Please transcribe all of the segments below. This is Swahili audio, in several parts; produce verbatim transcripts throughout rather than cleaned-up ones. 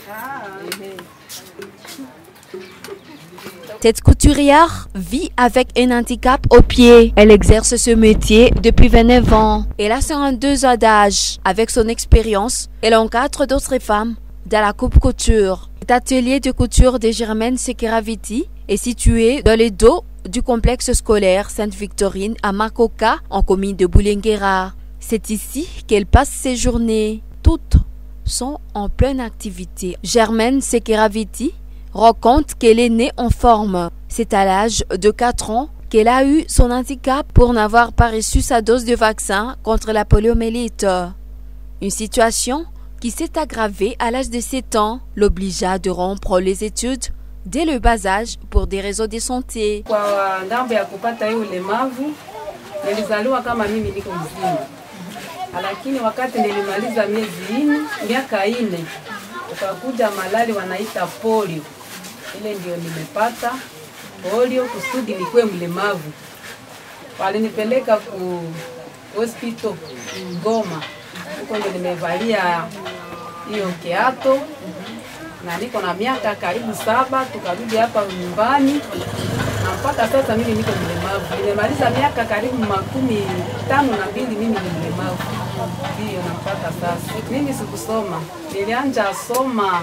Cette couturière vit avec un handicap au pied. Elle exerce ce métier depuis vingt-neuf ans. Elle a cinquante-deux ans d'âge. Avec son expérience, elle encadre d'autres femmes dans la coupe couture. Cet atelier de couture de Germaine Sekeraviti est situé dans le dos du complexe scolaire Sainte-Victorine à Makoka, en commune de Boulenguera. C'est ici qu'elle passe ses journées. Toutes sont en pleine activité. Germaine Sekeraviti raconte qu'elle est née en forme. C'est à l'âge de quatre ans qu'elle a eu son handicap pour n'avoir pas reçu sa dose de vaccin contre la poliomyélite. Une situation qui s'est aggravée à l'âge de sept ans, l'obligea de rompre les études dès le bas âge pour des raisons de santé. Kwa ngambo ya kupata hiyo ulemavu, nilizaliwa kama mimi niko mzima. Lakini wakati nilimaliza miezi nne, miaka nne, ukakuja malali wanaita polio. Ile ndio nimepata polio kusudi nikuwe mlemavu. Walinipeleka ku hospital Goma. Huko ndio nimevalia hiyo kiato. Na niko na miaka karibu saba, tukarudi hapa nyumbani. Na mpaka sasa mimi niko mlemavu. Nimemaliza miaka karibu makumi tano na mbili mimi ni mlemavu. Ndio na mpaka sasa. Mimi sikusoma. Nilianza soma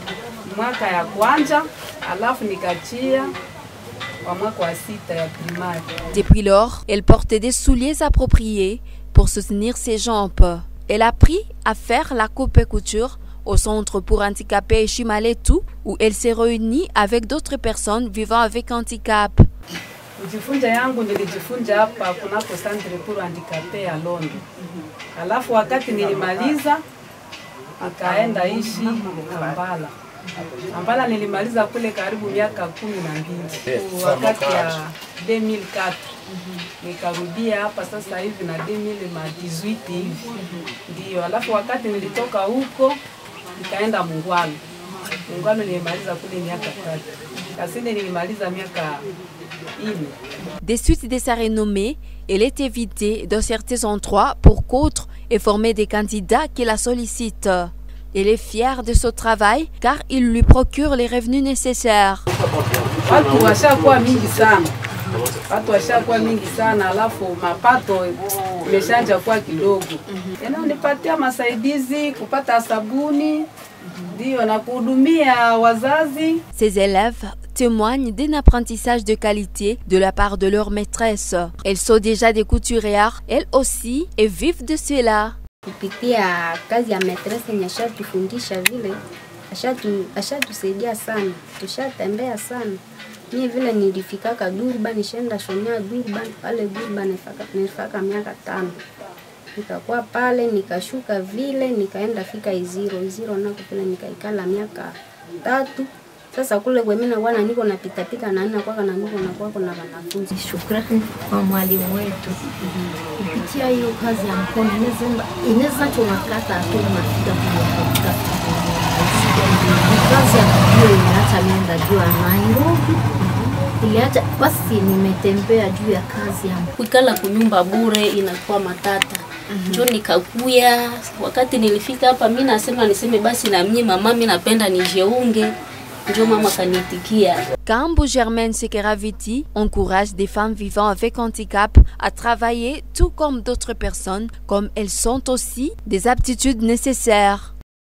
mwaka ya kwanza, alafu nikachia kwa mwaka wa sita ya primaire. Depuis lors, elle portait des souliers appropriés pour soutenir ses jambes. Elle a appris à faire la coupe et couture au centre pour handicapés Shimaletu, où elle s'est réunie avec d'autres personnes vivant avec handicap. Kujifunza yangu nilijifunza hapa kunako centre pour handicapés ya Londres. Alafu wakati nilimaliza akaenda ishi Kampala. Kampala nilimaliza kule karibu miaka kumi na mbili. Wakati ya deux mille quatre nikarudia hapa sasa hivi na deux mille dix-huit hivi. Ndio, alafu wakati nilitoka huko nikaenda Mungwalo. Mungwalo nilimaliza kule miaka tatu. Kasinde nilimaliza miaka nne. Des suites de sa renommée, elle est évitée dans certains endroits pour coudre et former des candidats qui la sollicitent. Elle est fière de son travail car il lui procure les revenus nécessaires. Watu washakuwa mingi sana. Watu washakuwa mingi sana, alafu mapato imeshanja kuwa kidogo. Yananipatia masaidizi kupata sabuni, ndio na kuhudumia wazazi. Ses élèves témoignent d'un apprentissage de qualité de la part de leur maîtresse. Elles sont déjà des couturières, elles aussi, et vivent de cela. Kupitia kazi ya maîtresse nyashatufundisha vile, ashatu ashatusaidia sana, tushatembea sana. Mimi vile nilifikaka Durban, nishaenda shonea Durban, pale Durban nifaka nifaka miaka tano. Nikakuwa pale nikashuka vile nikaenda fika Iziro, Iziro nako pale nikaikala miaka tatu. Sasa kule kwa mimi na bwana niko napita pita na nina kwa na niko na kwa na wanafunzi. Shukrani kwa mwalimu wetu. Kupitia hiyo kazi ya mkono inaweza inaweza tunakata tu mafika kwa kazi ya kujua inaacha nenda juu ya Nairobi. Iliacha basi nimetembea juu ya kazi ya kuikala kunyumba bure inakuwa matata. Ndio mm -hmm. Nikakuya wakati nilifika hapa mimi nasema niseme basi na mimi mama mimi napenda nijeunge. Kambu Germaine Sekeraviti encourage des femmes vivant avec handicap à travailler tout comme d'autres personnes, comme elles sont aussi des aptitudes nécessaires.